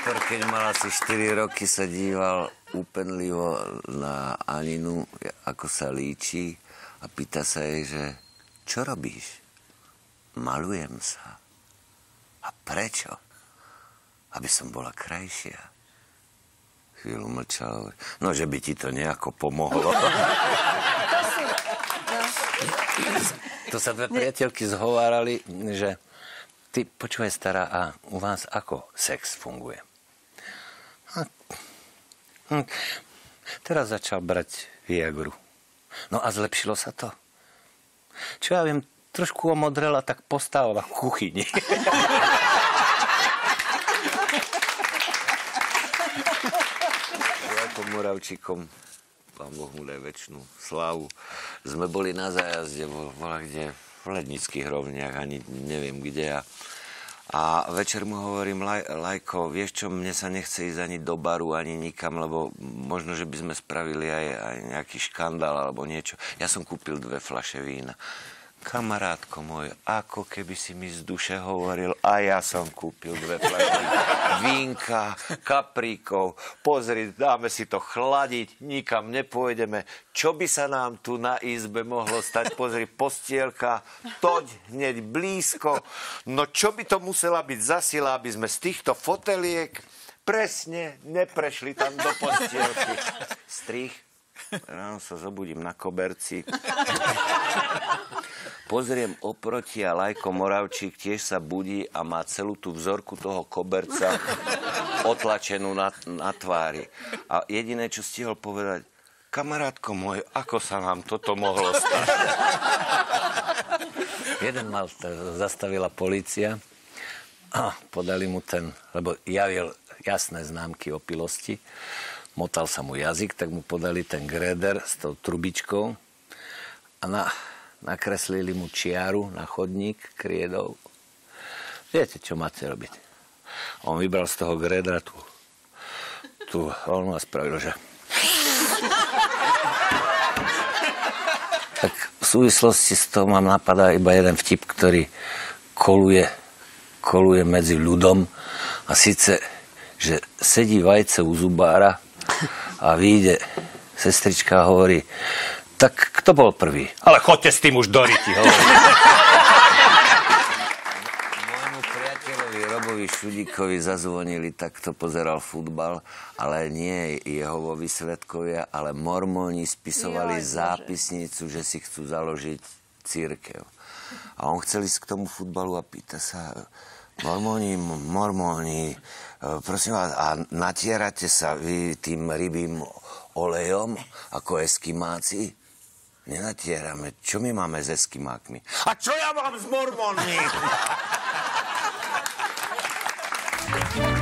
Viktor, keď mal asi 4 roky, sa díval úpenlivo na Aninu, ako sa líči a pýta sa jej, že čo robíš? Malujem sa. A prečo? Aby som bola krajšia. Chvíľu mlčal. No, že by ti to nejako pomohlo. To sa dve priateľky zhovárali, že ty, počúvaj stará, a u vás ako sex funguje? Teraz začal brať Viagru. No a zlepšilo sa to? Čo ja viem, trošku omodrela, tak postávala v kuchyni. Ako Moravčíkom, pán Boh mu daj večnú slávu, sme boli na zájazde, bola kde v Lednických rovniach, ani neviem kde. A večer mu hovorím, Lajko, vieš čo, mne sa nechce ísť ani do baru, ani nikam, lebo možno, že by sme spravili aj nejaký škandál alebo niečo. Ja som kúpil 2 fľaše vína. Kamarátko môj, ako keby si mi z duše hovoril, a ja som kúpil 2 fľaše vínka, kapríkov. Pozri, dáme si to chladiť, nikam nepôjdeme. Čo by sa nám tu na izbe mohlo stať? Pozri, postielka, toď hneď blízko. No čo by to musela byť za sila, aby sme z týchto foteliek presne neprešli tam do postielky. Strih. Ráno sa zobudím na koberci. Pozriem oproti a Lajko Moravčík tiež sa budí a má celú tú vzorku toho koberca otlačenú na tvári. A jediné, čo stihol povedať, kamarátko môj, ako sa nám toto mohlo stať? Jeden mal, zastavila polícia a podali mu ten, lebo javil jasné známky opilosti. Motal sa mu jazyk, tak mu podali ten gréder s tou trubičkou a nakreslili mu čiaru na chodník kriedou. Viete, čo máte robiť? On vybral z toho grédra tú voľnú a spravil, že... Tak v súvislosti s toho mám napadá iba jeden vtip, ktorý koluje medzi ľudom, a síce, že sedí vajce u zubára a vyjde sestrička a hovorí, tak kto bol prvý? Ale choďte s tým už do ryti, hovorí. Môjmu priateľovi Robovi Šudíkovi zazvonili, takto pozeral futbal, ale nie Jehovovi svedkovia, ale mormóni spisovali zápisnicu, že si chcú založiť cirkev. A on chcel ísť k tomu futbalu a pýta sa, mormóni, prosím vás, a natierate sa vy tým rybým olejom ako eskimáci? Nenatierame. Čo my máme s eskimákmi? A čo ja mám s mormónmi?